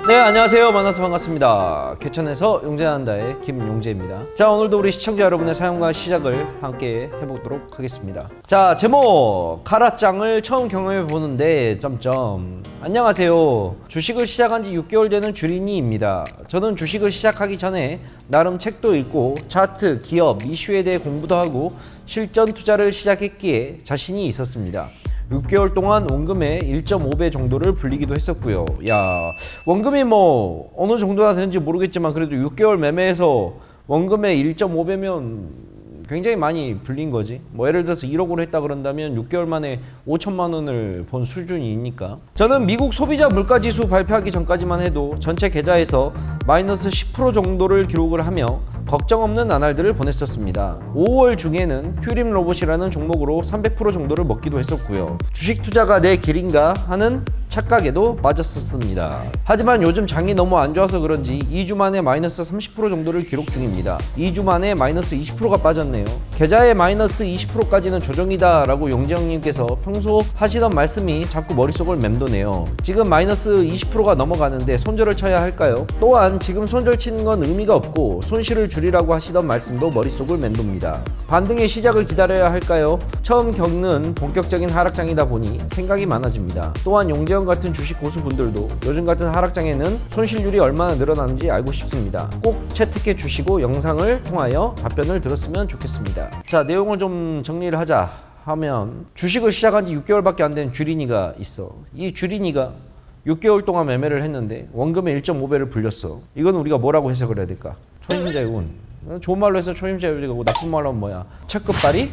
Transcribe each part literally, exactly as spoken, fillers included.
네, 안녕하세요. 만나서 반갑습니다. 개천에서 용재한다의 김용재입니다. 자, 오늘도 우리 시청자 여러분의 사용과 시작을 함께 해보도록 하겠습니다. 자, 제목 카라짱을 처음 경험해 보는데 점점. 안녕하세요. 주식을 시작한 지 육 개월 되는 주린이입니다. 저는 주식을 시작하기 전에 나름 책도 읽고 차트, 기업, 이슈에 대해 공부도 하고 실전 투자를 시작했기에 자신이 있었습니다. 육 개월 동안 원금의 일 점 오 배 정도를 불리기도 했었고요. 야, 원금이 뭐 어느 정도나 되는지 모르겠지만 그래도 육 개월 매매해서 원금의 일 점 오 배면 굉장히 많이 불린 거지. 뭐 예를 들어서 일억으로 했다 그런다면 육 개월 만에 오천만 원을 본 수준이니까. 저는 미국 소비자 물가지수 발표하기 전까지만 해도 전체 계좌에서 마이너스 십 퍼센트 정도를 기록을 하며 걱정 없는 나날들을 보냈었습니다. 오월 중에는 큐림 로봇이라는 종목으로 삼백 퍼센트 정도를 먹기도 했었고요. 주식 투자가 내 길인가 하는 착각에도 빠졌었습니다. 하지만 요즘 장이 너무 안 좋아서 그런지 이 주 만에 마이너스 삼십 퍼센트 정도를 기록 중입니다. 이 주 만에 마이너스 이십 퍼센트가 빠졌네요. 계좌의 마이너스 이십 퍼센트까지는 조정이다 라고 용재 형님께서 평소 하시던 말씀이 자꾸 머릿속을 맴도네요. 지금 마이너스 이십 퍼센트가 넘어가는데 손절을 쳐야 할까요? 또한 지금 손절 치는 건 의미가 없고 손실을 줄이라고 하시던 말씀도 머릿속을 맴돕니다. 반등의 시작을 기다려야 할까요? 처음 겪는 본격적인 하락장이다 보니 생각이 많아집니다. 또한 용재 형 같은 주식 고수분들도 요즘 같은 하락장에는 손실률이 얼마나 늘어나는지 알고 싶습니다. 꼭 채택해 주시고 영상을 통하여 답변을 들었으면 좋겠습니다. 자, 내용을 좀 정리를 하자 하면 주식을 시작한 지 육 개월밖에 안 된 주린이가 있어. 이 주린이가 육 개월 동안 매매를 했는데 원금의 일 점 오 배를 불렸어. 이건 우리가 뭐라고 해석을 해야 될까? 초심자의 운. 좋은 말로 해서 초심자의 운이고 나쁜 말로 하면 뭐야? 첫급발이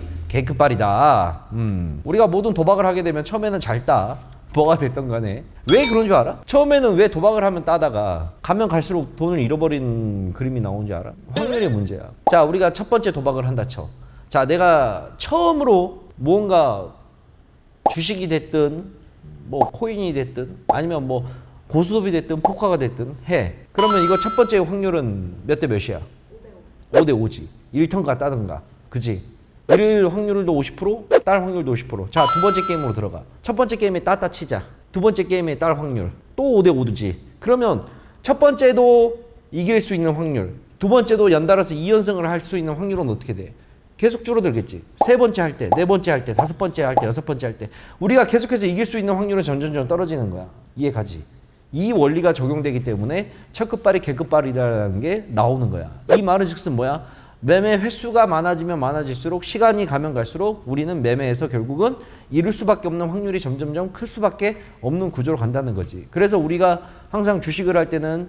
개급발이다. 음. 우리가 모든 도박을 하게 되면 처음에는 잘 따. 뭐가 됐던 간에 왜 그런 줄 알아? 처음에는 왜 도박을 하면 따다가 가면 갈수록 돈을 잃어버린 그림이 나오는 줄 알아? 확률의 문제야. 자, 우리가 첫 번째 도박을 한다 쳐. 자, 내가 처음으로 무언가 주식이 됐든 뭐 코인이 됐든 아니면 뭐 고스톱이 됐든 포카가 됐든 해. 그러면 이거 첫 번째 확률은 몇 대 몇이야? 오 대 오지. 일 턴가 따든가. 그지? 일 확률도 오십 퍼센트, 딸 확률도 오십 퍼센트. 자, 두 번째 게임으로 들어가. 첫 번째 게임에 따따 치자. 두 번째 게임에 딸 확률. 또 오 대 오지. 그러면 첫 번째도 이길 수 있는 확률, 두 번째도 연달아서 이 연승을 할 수 있는 확률은 어떻게 돼? 계속 줄어들겠지. 세 번째 할 때, 네 번째 할 때, 다섯 번째 할 때, 여섯 번째 할 때 우리가 계속해서 이길 수 있는 확률은 점점점 떨어지는 거야. 이해 가지? 이 원리가 적용되기 때문에 첫급발이 개급발이라는 게 나오는 거야. 이 말은 즉슨 뭐야? 매매 횟수가 많아지면 많아질수록 시간이 가면 갈수록 우리는 매매에서 결국은 이룰 수밖에 없는 확률이 점점점 클 수밖에 없는 구조로 간다는 거지. 그래서 우리가 항상 주식을 할 때는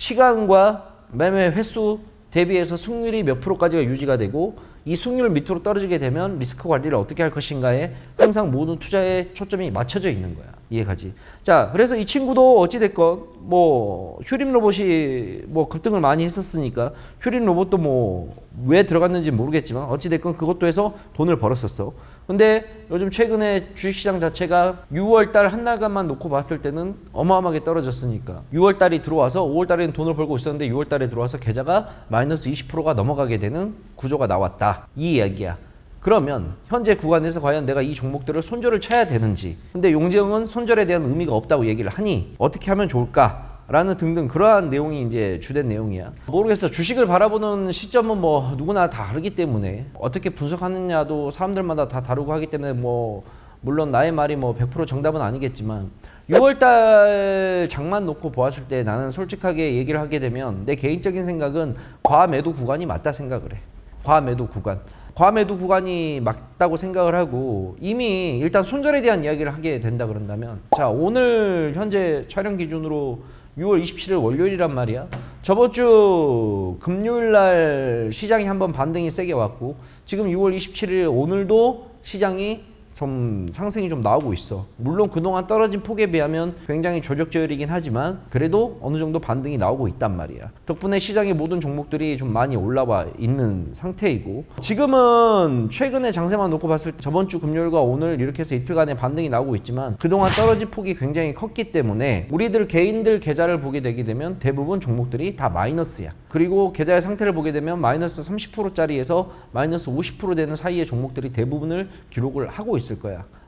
시간과 매매 횟수 대비해서 승률이 몇 프로까지가 유지가 되고 이 승률 밑으로 떨어지게 되면 리스크 관리를 어떻게 할 것인가에 항상 모든 투자에 초점이 맞춰져 있는 거야. 이해가지? 자, 그래서 이 친구도 어찌됐건 뭐 큐림 로봇이 뭐 급등을 많이 했었으니까 큐림 로봇도 뭐 왜 들어갔는지 모르겠지만 어찌됐건 그것도 해서 돈을 벌었었어. 근데 요즘 최근에 주식시장 자체가 유월 달 한 달간만 놓고 봤을 때는 어마어마하게 떨어졌으니까 유월 달이 들어와서 오월 달에는 돈을 벌고 있었는데 유월 달에 들어와서 계좌가 마이너스 이십 퍼센트가 넘어가게 되는 구조가 나왔다. 이 이야기야. 그러면 현재 구간에서 과연 내가 이 종목들을 손절을 쳐야 되는지, 근데 용재 형은 손절에 대한 의미가 없다고 얘기를 하니 어떻게 하면 좋을까? 라는 등등 그러한 내용이 이제 주된 내용이야. 모르겠어. 주식을 바라보는 시점은 뭐 누구나 다 다르기 때문에 어떻게 분석하느냐도 사람들마다 다 다르고 하기 때문에 뭐 물론 나의 말이 뭐 백 퍼센트 정답은 아니겠지만 유월 달 장만 놓고 보았을 때 나는 솔직하게 얘기를 하게 되면 내 개인적인 생각은 과매도 구간이 맞다 생각을 해. 과매도 구간. 과매도 구간이 맞다고 생각을 하고 이미 일단 손절에 대한 이야기를 하게 된다 그런다면 자, 오늘 현재 촬영 기준으로 유월 이십칠일 월요일이란 말이야. 저번 주 금요일 날 시장이 한번 반등이 세게 왔고 지금 유월 이십칠일 오늘도 시장이 좀 상승이 좀 나오고 있어. 물론 그동안 떨어진 폭에 비하면 굉장히 조적저열이긴 하지만 그래도 어느 정도 반등이 나오고 있단 말이야. 덕분에 시장의 모든 종목들이 좀 많이 올라와 있는 상태이고 지금은 최근에 장세만 놓고 봤을 때 저번 주 금요일과 오늘 이렇게 해서 이틀간의 반등이 나오고 있지만 그동안 떨어진 폭이 굉장히 컸기 때문에 우리들 개인들 계좌를 보게 되게 되면 대부분 종목들이 다 마이너스야. 그리고 계좌의 상태를 보게 되면 마이너스 삼십 퍼센트짜리에서 마이너스 오십 퍼센트 되는 사이의 종목들이 대부분을 기록을 하고 있을 거야.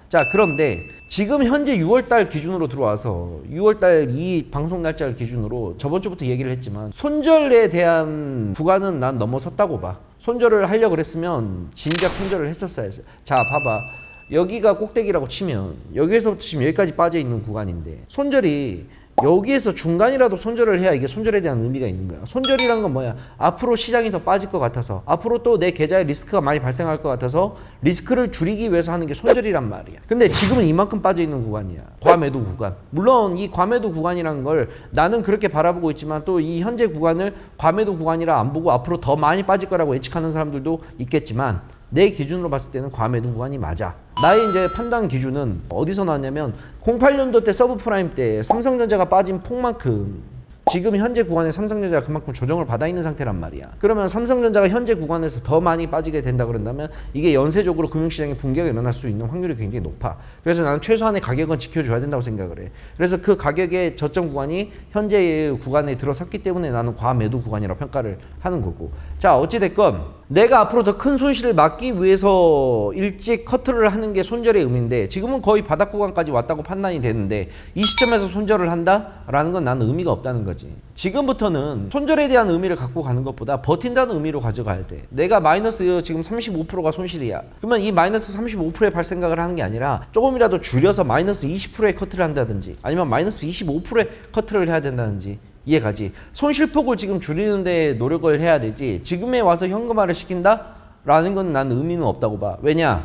자, 그런데 지금 현재 유월달 기준으로 들어와서 유월달 이 방송 날짜를 기준으로 저번 주부터 얘기를 했지만 손절에 대한 구간은 난 넘어섰다고 봐. 손절을 하려고 그랬으면 진작 손절을 했었어야지. 자, 봐봐. 여기가 꼭대기라고 치면 여기에서부터 지금 여기까지 빠져 있는 구간인데 손절이 여기에서 중간이라도 손절을 해야 이게 손절에 대한 의미가 있는 거야. 손절이란 건 뭐야? 앞으로 시장이 더 빠질 것 같아서, 앞으로 또 내 계좌에 리스크가 많이 발생할 것 같아서 리스크를 줄이기 위해서 하는 게 손절이란 말이야. 근데 지금은 이만큼 빠져 있는 구간이야. 과매도 구간. 물론 이 과매도 구간이란 걸 나는 그렇게 바라보고 있지만 또 이 현재 구간을 과매도 구간이라 안 보고 앞으로 더 많이 빠질 거라고 예측하는 사람들도 있겠지만 내 기준으로 봤을 때는 과매도 구간이 맞아. 나의 이제 판단 기준은 어디서 나왔냐면 공팔 년도 때 서브프라임 때 삼성전자가 빠진 폭만큼 지금 현재 구간에 삼성전자가 그만큼 조정을 받아 있는 상태란 말이야. 그러면 삼성전자가 현재 구간에서 더 많이 빠지게 된다 그런다면 이게 연쇄적으로 금융시장에 붕괴가 일어날 수 있는 확률이 굉장히 높아. 그래서 나는 최소한의 가격은 지켜줘야 된다고 생각을 해. 그래서 그 가격의 저점 구간이 현재의 구간에 들어섰기 때문에 나는 과매도 구간이라고 평가를 하는 거고. 자, 어찌됐건 내가 앞으로 더 큰 손실을 막기 위해서 일찍 커트를 하는 게 손절의 의미인데 지금은 거의 바닥 구간까지 왔다고 판단이 되는데 이 시점에서 손절을 한다라는 건 나는 의미가 없다는 거지. 지금부터는 손절에 대한 의미를 갖고 가는 것보다 버틴다는 의미로 가져가야 돼. 내가 마이너스 지금 삼십오 퍼센트가 손실이야. 그러면 이 마이너스 삼십오 퍼센트에 팔 생각을 하는 게 아니라 조금이라도 줄여서 마이너스 이십 퍼센트의 커트를 한다든지 아니면 마이너스 이십오 퍼센트의 커트를 해야 된다든지 이해가지. 손실폭을 지금 줄이는 데 노력을 해야 되지 지금에 와서 현금화를 시킨다? 라는 건 난 의미는 없다고 봐. 왜냐?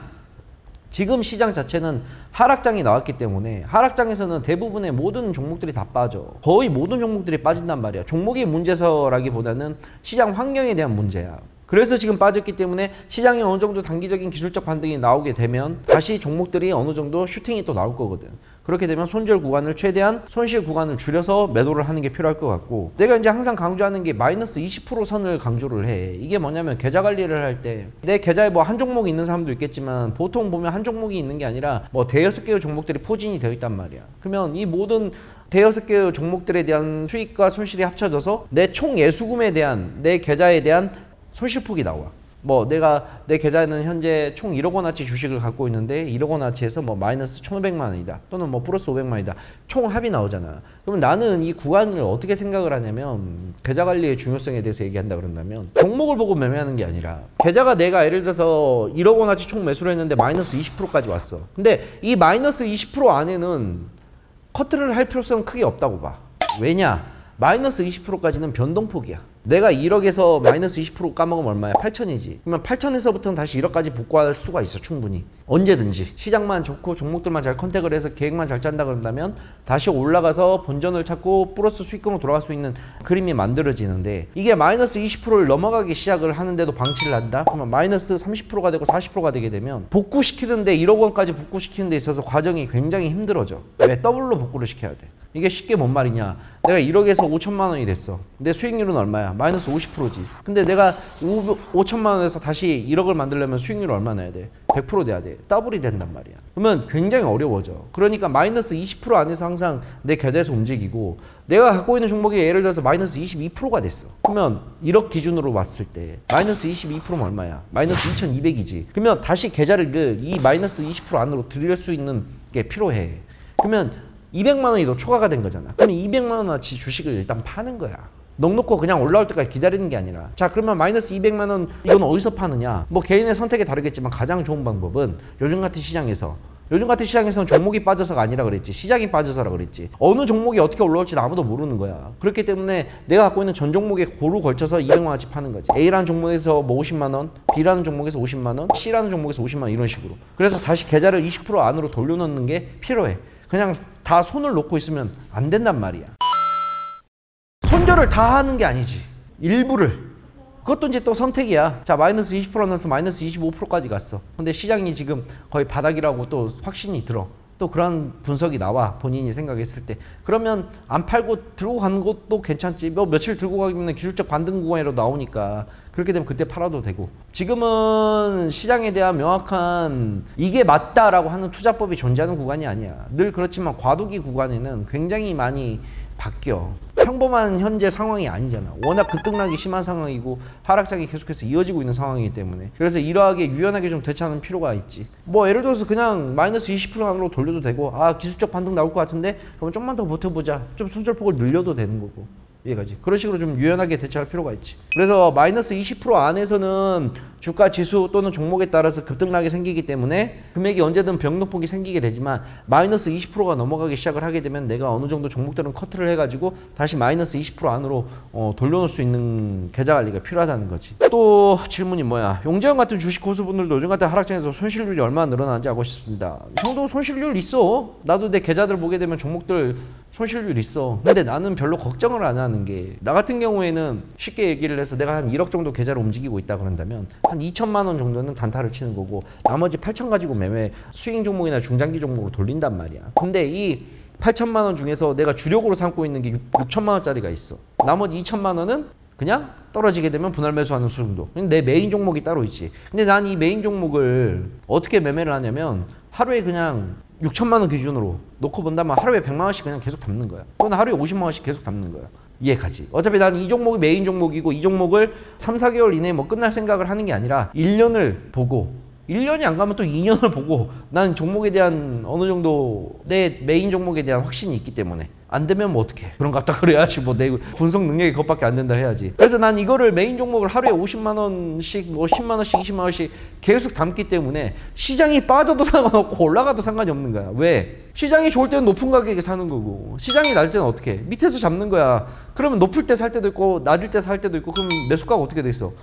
지금 시장 자체는 하락장이 나왔기 때문에 하락장에서는 대부분의 모든 종목들이 다 빠져. 거의 모든 종목들이 빠진단 말이야. 종목의 문제서라기보다는 시장 환경에 대한 문제야. 그래서 지금 빠졌기 때문에 시장에 어느 정도 단기적인 기술적 반등이 나오게 되면 다시 종목들이 어느 정도 슈팅이 또 나올 거거든. 그렇게 되면 손절 구간을 최대한 손실 구간을 줄여서 매도를 하는 게 필요할 것 같고 내가 이제 항상 강조하는 게 마이너스 이십 퍼센트 선을 강조를 해. 이게 뭐냐면 계좌 관리를 할 때 내 계좌에 뭐 한 종목이 있는 사람도 있겠지만 보통 보면 한 종목이 있는 게 아니라 뭐 대여섯 개의 종목들이 포진이 되어 있단 말이야. 그러면 이 모든 대여섯 개의 종목들에 대한 수익과 손실이 합쳐져서 내 총 예수금에 대한 내 계좌에 대한 손실폭이 나와. 뭐 내가 내 계좌에는 현재 총 일억 원어치 주식을 갖고 있는데 일억 원어치에서 뭐 마이너스 천오백만 원이다 또는 뭐 플러스 오백만 원이다 총 합이 나오잖아. 그러면 나는 이 구간을 어떻게 생각을 하냐면 계좌 관리의 중요성에 대해서 얘기한다 그런다면 종목을 보고 매매하는 게 아니라 계좌가 내가 예를 들어서 일억 원어치 총 매수를 했는데 마이너스 이십 퍼센트까지 왔어. 근데 이 마이너스 이십 퍼센트 안에는 커트를 할 필요성은 크게 없다고 봐. 왜냐? 마이너스 이십 퍼센트까지는 변동폭이야. 내가 일억에서 마이너스 이십 퍼센트 까먹으면 얼마야? 팔천이지. 그러면 팔천에서부터는 다시 일억까지 복구할 수가 있어. 충분히. 언제든지. 시장만 좋고 종목들만 잘 컨택을 해서 계획만 잘 짠다 그런다면 다시 올라가서 본전을 찾고 플러스 수익금으로 돌아갈 수 있는 그림이 만들어지는데 이게 마이너스 이십 퍼센트를 넘어가기 시작을 하는데도 방치를 한다? 그러면 마이너스 삼십 퍼센트가 되고 사십 퍼센트가 되게 되면 복구시키는데 일억 원까지 복구시키는 데 있어서 과정이 굉장히 힘들어져. 왜? 더블로 복구를 시켜야 돼. 이게 쉽게 뭔 말이냐? 내가 일억에서 오천만 원이 됐어. 내 수익률은 얼마야? 마이너스 오십 퍼센트지. 근데 내가 오천만 원에서 다시 일억을 만들려면 수익률 얼마 나야 돼? 백 퍼센트 돼야 돼. 더블이 된단 말이야. 그러면 굉장히 어려워져. 그러니까 마이너스 이십 퍼센트 안에서 항상 내 계좌에서 움직이고 내가 갖고 있는 종목이 예를 들어서 마이너스 이십이 퍼센트가 됐어. 그러면 일억 기준으로 봤을 때 마이너스 이십이 퍼센트면 얼마야? 마이너스 이천이백이지. 그러면 다시 계좌를 이 마이너스 이십 퍼센트 안으로 들일 수 있는 게 필요해. 그러면 이백만 원이 더 초과가 된 거잖아. 그럼 이백만 원어치 주식을 일단 파는 거야. 넉넉고 그냥 올라올 때까지 기다리는 게 아니라. 자, 그러면 마이너스 이백만 원 이건 어디서 파느냐? 뭐 개인의 선택이 다르겠지만 가장 좋은 방법은 요즘 같은 시장에서 요즘 같은 시장에서는 종목이 빠져서가 아니라 그랬지. 시장이 빠져서라 그랬지. 어느 종목이 어떻게 올라올지 아무도 모르는 거야. 그렇기 때문에 내가 갖고 있는 전 종목에 고루 걸쳐서 이백만 원치 파는 거지. A라는 종목에서 뭐 오십만 원, B라는 종목에서 오십만 원, C라는 종목에서 오십만 원 이런 식으로. 그래서 다시 계좌를 이십 퍼센트 안으로 돌려놓는 게 필요해. 그냥 다 손을 놓고 있으면 안 된단 말이야. 손절을 다 하는 게 아니지. 일부를. 그것도 이제 또 선택이야. 자, 마이너스 이십 퍼센트에서 마이너스 이십오 퍼센트까지 갔어. 근데 시장이 지금 거의 바닥이라고 또 확신이 들어. 또 그런 분석이 나와. 본인이 생각했을 때. 그러면 안 팔고 들고 가는 것도 괜찮지. 뭐 며칠 들고 가면 기술적 반등 구간이라도 나오니까 그렇게 되면 그때 팔아도 되고. 지금은 시장에 대한 명확한 이게 맞다라고 하는 투자법이 존재하는 구간이 아니야. 늘 그렇지만 과도기 구간에는 굉장히 많이 바뀌어. 평범한 현재 상황이 아니잖아. 워낙 급등락이 심한 상황이고 하락장이 계속해서 이어지고 있는 상황이기 때문에. 그래서 이러하게 유연하게 좀 대처하는 필요가 있지. 뭐 예를 들어서 그냥 마이너스 이십 퍼센트 안으로 돌려도 되고, 아 기술적 반등 나올 것 같은데 그러면 좀만 더 버텨보자, 좀 손절폭을 늘려도 되는 거고. 이해가지? 그런 식으로 좀 유연하게 대처할 필요가 있지. 그래서 마이너스 이십 퍼센트 안에서는 주가 지수 또는 종목에 따라서 급등락이 생기기 때문에 금액이 언제든 변동폭이 생기게 되지만, 마이너스 이십 퍼센트가 넘어가기 시작을 하게 되면 내가 어느 정도 종목들은 커트를 해가지고 다시 마이너스 이십 퍼센트 안으로 어, 돌려놓을 수 있는 계좌 관리가 필요하다는 거지. 또 질문이 뭐야? 용재형 같은 주식 고수분들도 요즘 같은 하락장에서 손실률이 얼마나 늘어나는지 알고 싶습니다. 형도 손실률 있어. 나도 내 계좌들 보게 되면 종목들 손실률 있어. 근데 나는 별로 걱정을 안 하는 게, 나 같은 경우에는 쉽게 얘기를 해서 내가 한 일억 정도 계좌를 움직이고 있다 그런다면 한 이천만 원 정도는 단타를 치는 거고, 나머지 팔천 가지고 매매 스윙 종목이나 중장기 종목으로 돌린단 말이야. 근데 이 팔천만 원 중에서 내가 주력으로 삼고 있는 게 육천만 원짜리가 있어. 나머지 이천만 원은 그냥 떨어지게 되면 분할 매수하는 수준도. 내 메인 종목이 따로 있지. 근데 난 이 메인 종목을 어떻게 매매를 하냐면, 하루에 그냥 육천만 원 기준으로 놓고 본다면 하루에 백만 원씩 그냥 계속 담는 거야. 또는 하루에 오십만 원씩 계속 담는 거야. 이해가지? 어차피 난 이 종목이 메인 종목이고, 이 종목을 삼, 사 개월 이내에 뭐 끝날 생각을 하는 게 아니라 일 년을 보고, 일 년이 안 가면 또 이 년을 보고, 난 종목에 대한 어느 정도 내 메인 종목에 대한 확신이 있기 때문에. 안 되면 뭐 어떡해. 그런 거 갖다 그래야지. 뭐 내 분석 능력이 그것밖에 안 된다 해야지. 그래서 난 이거를 메인 종목을 하루에 오십만 원씩 뭐 십만 원씩 이십만 원씩 계속 담기 때문에 시장이 빠져도 상관없고 올라가도 상관이 없는 거야. 왜? 시장이 좋을 때는 높은 가격에 사는 거고, 시장이 낮을 때는 어떻게 해? 밑에서 잡는 거야. 그러면 높을 때 살 때도 있고 낮을 때 살 때도 있고, 그럼 매수가가 어떻게 돼 있어?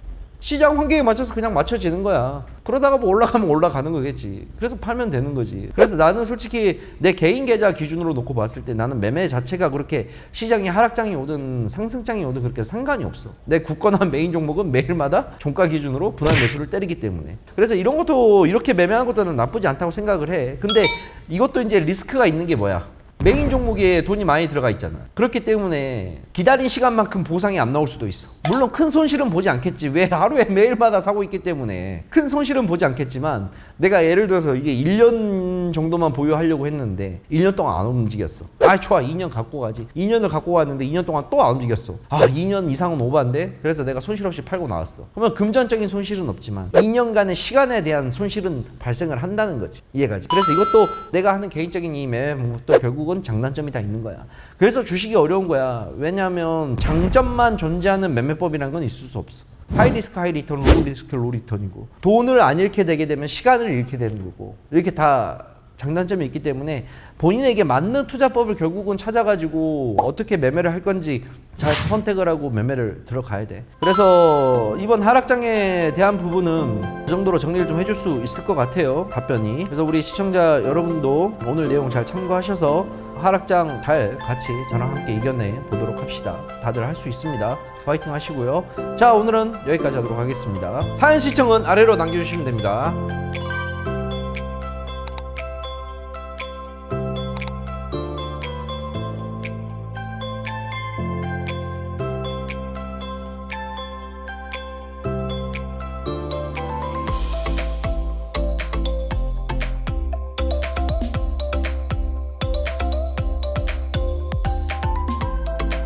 시장 환경에 맞춰서 그냥 맞춰지는 거야. 그러다가 뭐 올라가면 올라가는 거겠지. 그래서 팔면 되는 거지. 그래서 나는 솔직히 내 개인 계좌 기준으로 놓고 봤을 때 나는 매매 자체가 그렇게 시장이 하락장이 오든 상승장이 오든 그렇게 상관이 없어. 내 굳건한 메인 종목은 매일마다 종가 기준으로 분할 매수를 때리기 때문에. 그래서 이런 것도 이렇게 매매하는 것도 는 나쁘지 않다고 생각을 해. 근데 이것도 이제 리스크가 있는 게 뭐야? 메인 종목에 돈이 많이 들어가 있잖아. 그렇기 때문에 기다린 시간만큼 보상이 안 나올 수도 있어. 물론 큰 손실은 보지 않겠지. 왜? 하루에 매일마다 사고 있기 때문에 큰 손실은 보지 않겠지만, 내가 예를 들어서 이게 일 년 정도만 보유하려고 했는데 일 년 동안 안 움직였어. 아 좋아, 이 년 갖고 가지. 이 년을 갖고 갔는데 이 년 동안 또 안 움직였어. 아 이 년 이상은 오바인데? 그래서 내가 손실 없이 팔고 나왔어. 그러면 금전적인 손실은 없지만 이 년간의 시간에 대한 손실은 발생을 한다는 거지. 이해가지? 그래서 이것도 내가 하는 개인적인 이 매매 방법도 결국은 장단점이 다 있는 거야. 그래서 주식이 어려운 거야. 왜냐하면 장점만 존재하는 매매법이라는 건 있을 수 없어. 하이 리스크 하이 리턴, 로우 리스크 로우 리턴이고, 돈을 안 잃게 되게 되면 시간을 잃게 되는 거고, 이렇게 다 장단점이 있기 때문에 본인에게 맞는 투자법을 결국은 찾아가지고 어떻게 매매를 할 건지 잘 선택을 하고 매매를 들어가야 돼. 그래서 이번 하락장에 대한 부분은 이 정도로 정리를 좀 해줄 수 있을 것 같아요, 답변이. 그래서 우리 시청자 여러분도 오늘 내용 잘 참고하셔서 하락장 잘 같이 저랑 함께 이겨내 보도록 합시다. 다들 할 수 있습니다. 파이팅 하시고요. 자, 오늘은 여기까지 하도록 하겠습니다. 사연 신청은 아래로 남겨주시면 됩니다.